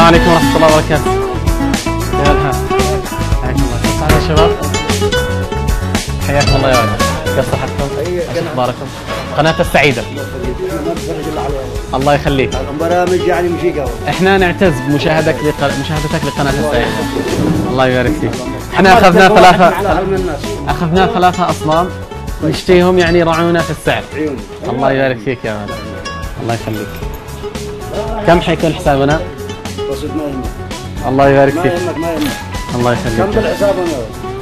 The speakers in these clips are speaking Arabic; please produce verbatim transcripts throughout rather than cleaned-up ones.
عليكم ورحمة الله وبركاته. يا الحال، حياكم الله. كيف حالكم يا شباب؟ حياكم الله يا ولد. كيف صحتكم؟ ايش اخباركم؟ قناة السعيدة. الله يخليك. برامج يعني مشيقة. احنا نعتز بمشاهدتك لق... مشاهدتك لقناة السعيدة. الله يبارك فيك. احنا اخذنا ثلاثة اخذنا ثلاثة اصنام نشتيهم يعني يراعونا في السعر. الله يبارك فيك يا ولد. الله يخليك. كم حيكون حسابنا؟ بسيط ما يهمك. الله يبارك فيك. ما يهمك ما يهمك. الله يخليك. كم بالحساب انا؟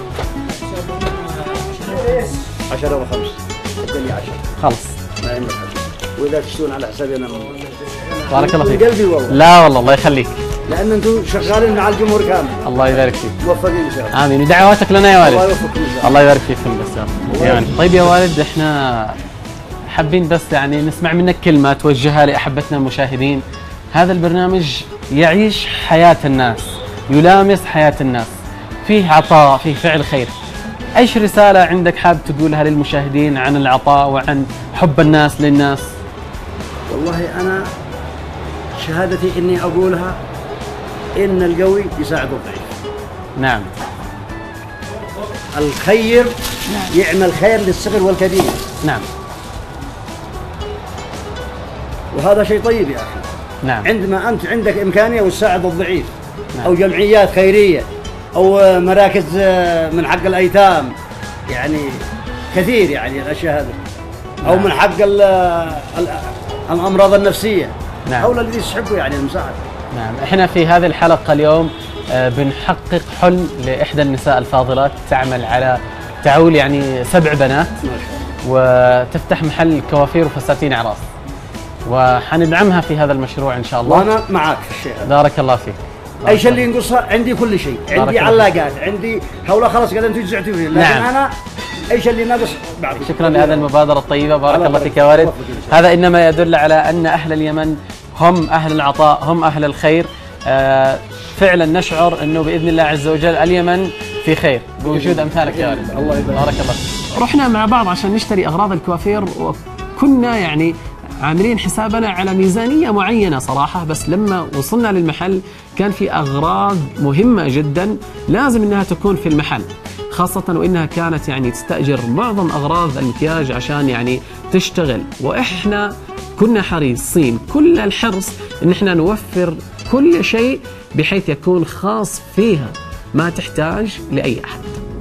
عشرة وخمس. ادني عشرة. خلص. ما يهمك حبيبي. واذا تشتون على حسابي انا بارك الله فيك. من قلبي والله. لا والله الله يخليك. لان انتم شغالين مع الجمهور كامل. الله يبارك فيك. موفقين ان شاء الله. امين. ودعواتك لنا يا والد. الله يوفقكم ان شاء الله. الله يبارك فيكم بس يا يعني. طيب يا والد، احنا حابين بس يعني نسمع منك كلمة توجهها لأحبتنا المشاهدين. هذا البرنامج يعيش حياة الناس، يلامس حياة الناس، فيه عطاء، فيه فعل خير. ايش رسالة عندك حاب تقولها للمشاهدين عن العطاء وعن حب الناس للناس؟ والله انا شهادتي اني اقولها ان القوي يساعد الضعيف. نعم. الخير يعمل خير للصغير والكبير. نعم. وهذا شيء طيب يا اخي. نعم. عندما انت عندك امكانيه وتساعد الضعيف. نعم. او جمعيات خيريه او مراكز من حق الايتام، يعني كثير يعني الاشياء هذه. او نعم. من حق ال ال الامراض النفسيه. نعم. حول الذي يستحقوا يعني المساعده. نعم. احنا في هذه الحلقة اليوم بنحقق حلم لإحدى النساء الفاضلات، تعمل على تعول يعني سبع بنات ما شاء الله. وتفتح محل كوافير وفساتين اعراس، وحندعمها في هذا المشروع ان شاء الله. وانا معك في الشيء هذا. بارك الله فيك. اي شيء اللي ينقصها عندي كل شيء، عندي علاقات، عندي هؤلاء خلاص قال انتم جزعتوا فيه، لكن نعم. انا اي شيء اللي ناقص بعد. شكرا لهذه المبادرة الطيبة، بارك الله فيك يا والد. هذا انما يدل على ان اهل اليمن هم اهل العطاء، هم اهل الخير. آه فعلا نشعر انه باذن الله عز وجل اليمن في خير بوجود امثالك يا والد. الله يبارك. بارك الله فيك. رحنا مع بعض عشان نشتري اغراض الكوافير، وكنا يعني عاملين حسابنا على ميزانية معينة صراحة، بس لما وصلنا للمحل كان في أغراض مهمة جدا لازم أنها تكون في المحل، خاصة وإنها كانت يعني تستأجر معظم أغراض المكياج عشان يعني تشتغل، وإحنا كنا حريصين كل الحرص إن إحنا نوفر كل شيء بحيث يكون خاص فيها، ما تحتاج لأي أحد.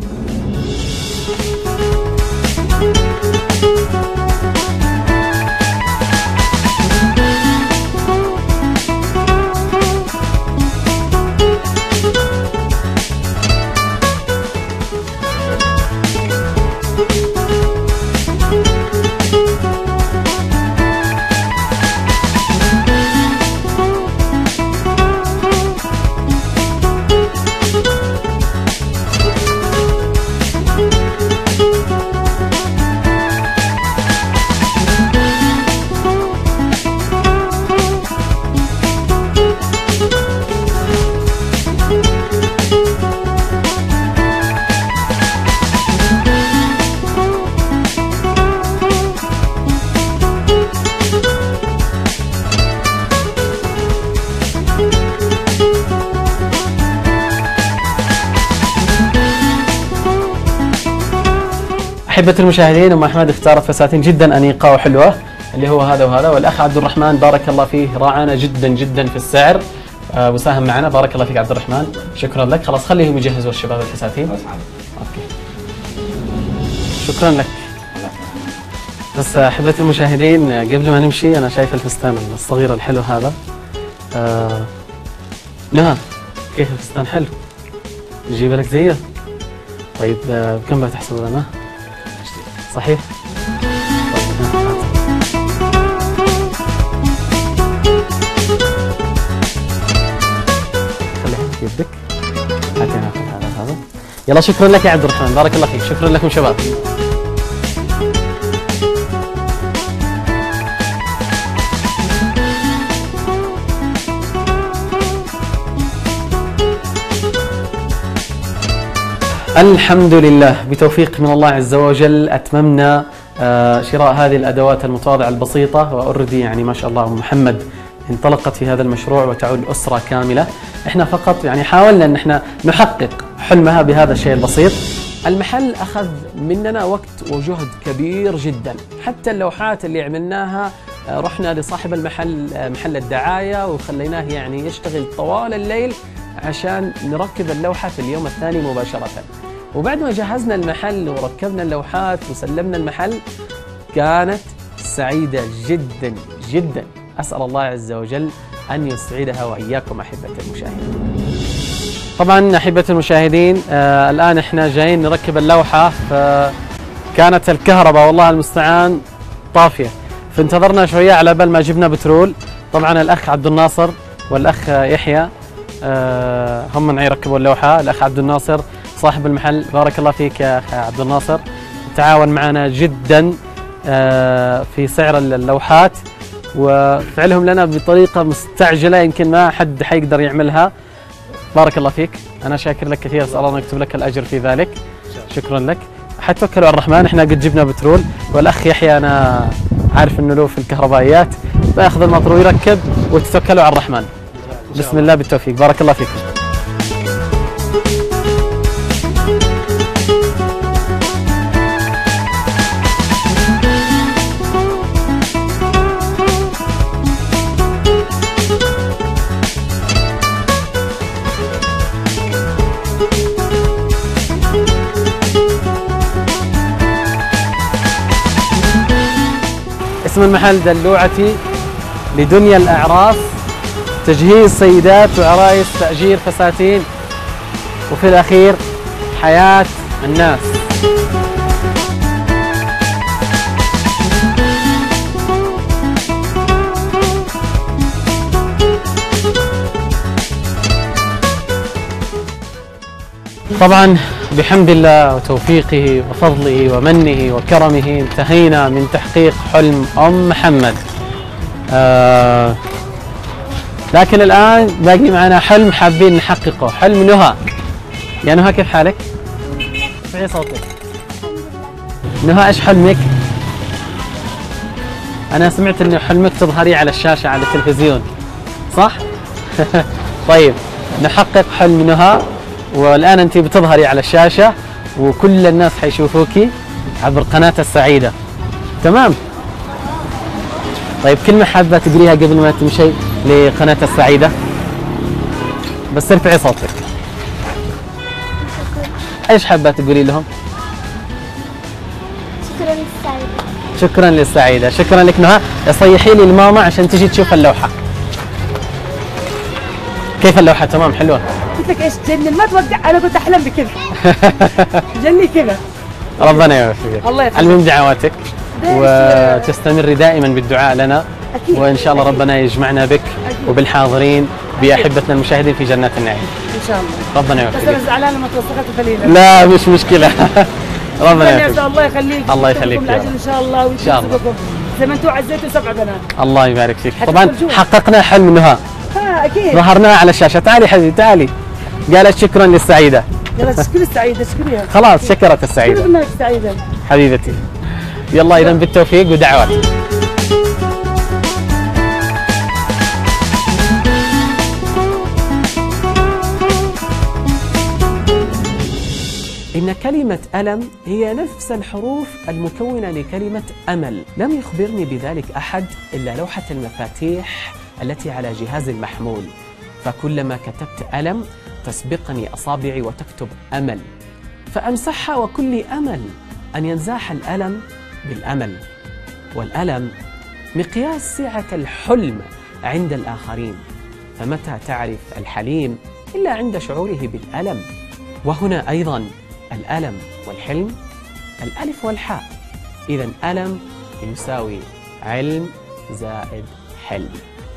أحبة المشاهدين، أم أحمد اختارت فساتين جدا أنيقة وحلوة، اللي هو هذا وهذا، والأخ عبد الرحمن بارك الله فيه راعانا جدا جدا في السعر آه وساهم معنا. بارك الله فيك عبد الرحمن، شكرا لك. خلاص خليهم يجهزوا الشباب الفساتين. أوكي. شكرا لك. بس أحبة المشاهدين قبل ما نمشي أنا شايف الفستان الصغير الحلو هذا. آه نعم، كيف الفستان حلو؟ نجيب لك زيه؟ طيب آه بكم بتحسب لنا؟ صحيح؟ خليها في يدك. هاتي ناخذ هذا هذا. يلا شكرا لك يا عبد الرحمن، بارك الله فيك. شكرا لكم شباب. الحمد لله، بتوفيق من الله عز وجل أتممنا شراء هذه الأدوات المتواضعة البسيطة، وأردي يعني ما شاء الله محمد انطلقت في هذا المشروع وتعود أسرة كاملة. احنا فقط يعني حاولنا ان احنا نحقق حلمها بهذا الشيء البسيط. المحل أخذ مننا وقت وجهد كبير جدا، حتى اللوحات اللي عملناها رحنا لصاحب المحل محل الدعاية وخليناه يعني يشتغل طوال الليل عشان نركب اللوحة في اليوم الثاني مباشرة. وبعد ما جهزنا المحل وركبنا اللوحات وسلمنا المحل كانت سعيدة جدا جدا. أسأل الله عز وجل أن يسعدها وإياكم أحبة المشاهدين. طبعا أحبة المشاهدين آه الآن إحنا جايين نركب اللوحة، فكانت الكهرباء والله المستعان طافية، فانتظرنا شوية على بال ما جبنا بترول. طبعا الأخ عبد الناصر والأخ يحيى آه هم من يركبوا اللوحة. الأخ عبد الناصر صاحب المحل، بارك الله فيك يا أخ عبد الناصر، تعاون معنا جدا آه في سعر اللوحات وفعلهم لنا بطريقة مستعجلة يمكن ما حد حيقدر يعملها. بارك الله فيك، أنا شاكر لك كثير، أسأل الله أن يكتب لك الأجر في ذلك. شكرا لك. حتوكلوا على الرحمن، احنا قد جبنا بترول، والأخ يحيى أنا عارف إنه له في الكهربائيات، فياخذ المطرو يركب وتتوكلوا على الرحمن. بسم الله بالتوفيق، بارك الله فيكم. اسم المحل دلوعتي لدنيا الأعراس، تجهيز سيدات وعرايس، تأجير فساتين، وفي الأخير حياة الناس. طبعا بحمد الله وتوفيقه وفضله ومنه وكرمه انتهينا من تحقيق حلم أم محمد. آه لكن الآن باقي معنا حلم حابين نحققه، حلم نهى. يا نهى كيف حالك؟ ارفعي صوتك. نهى ايش حلمك؟ أنا سمعت إنه حلمك تظهري على الشاشة على التلفزيون، صح؟ طيب نحقق حلم نهى، والآن أنت بتظهري على الشاشة وكل الناس حيشوفوكي عبر قناة السعيدة، تمام؟ طيب كلمة حابة تقوليها قبل ما تمشي لقناة السعيدة؟ بس ارفعي صوتك. ايش حابة تقولي لهم؟ شكرا للسعيدة. شكرا للسعيدة، شكرا لك نهى. صيحي لي الماما عشان تجي تشوف اللوحة. كيف اللوحة؟ تمام حلوة؟ قلت لك ايش تجنن، ما توقع، انا كنت احلم بكذا. جني كذا. ربنا يوفقك. الله يخليك. المهم دعواتك وتستمري دائما بالدعاء لنا. أكيد. وان شاء الله ربنا يجمعنا بك أكيد. وبالحاضرين باحبتنا المشاهدين في جنات النعيم. ان شاء الله. ربنا بس انا يوفقك. زعلانه ما توثقت الفليله. لا مش مشكلة. ربنا يوفقك. الله يخليك. الله يخليك يا العجل رب. ان شاء الله إن شاء الله. ويرزقكم زي ما انتم عزيتوا سبع بنات. الله يبارك فيك. حتى طبعا ترجوها. حققنا حلم نهى، ها اكيد. ظهرناها على الشاشة. تعالي حبيبي تعالي. قالت شكرا للسعيدة. يلا تشكري السعيده، شكريها. خلاص شكرت شكرا السعيدة انك سعيده. حبيبتي. يلا إذا بالتوفيق ودعوات. إن كلمة ألم هي نفس الحروف المكونة لكلمة أمل. لم يخبرني بذلك أحد إلا لوحة المفاتيح التي على جهاز المحمول، فكلما كتبت ألم تسبقني أصابعي وتكتب أمل، فأمسحها وكل أمل أن ينزاح الألم بالأمل. والألم مقياس سعة الحلم عند الآخرين، فمتى تعرف الحليم إلا عند شعوره بالألم؟ وهنا أيضا الألم والحلم الألف والحاء، إذن ألم يساوي علم زائد حلم.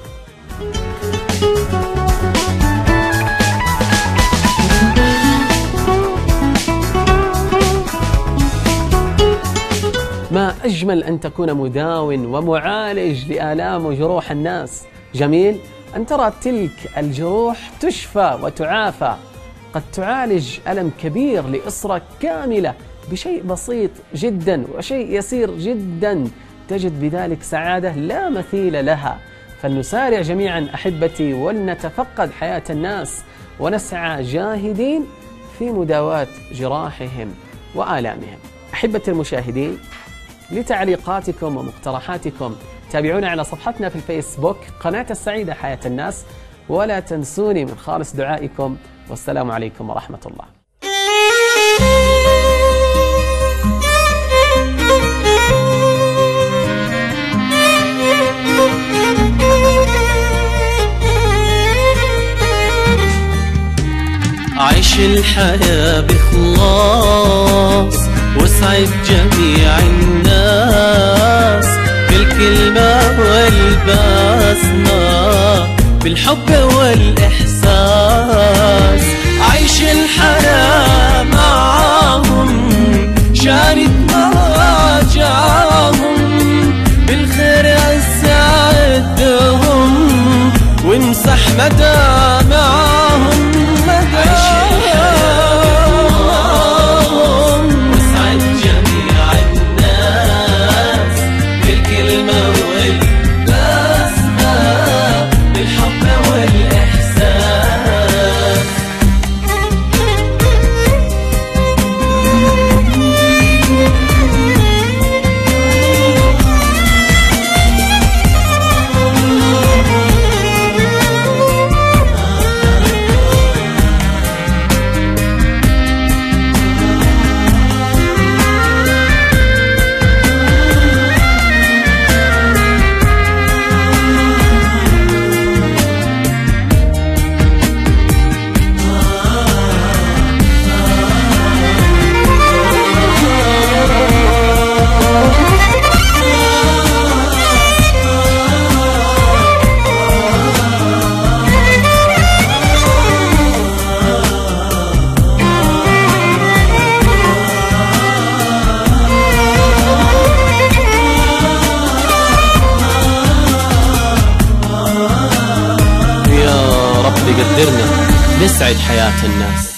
ما أجمل أن تكون مداون ومعالج لآلام وجروح الناس. جميل أن ترى تلك الجروح تشفى وتعافى. قد تعالج ألم كبير لأسرة كاملة بشيء بسيط جدا وشيء يسير جدا، تجد بذلك سعادة لا مثيل لها. فلنسارع جميعا أحبتي ولنتفقد حياة الناس ونسعى جاهدين في مداواة جراحهم وآلامهم. أحبتي المشاهدين، لتعليقاتكم ومقترحاتكم تابعونا على صفحتنا في الفيسبوك قناة السعيدة حياة الناس، ولا تنسوني من خالص دعائكم، والسلام عليكم ورحمة الله. عيش الحياة بإخلاص واسعد جميع الناس، بالكلمة والبسمة بالحب والإحساس. عيش الحياة معاهم شارك مواجعهم، بالخير أسعدهم وامسح مدامعهم. قدرنا نسعد حياة الناس.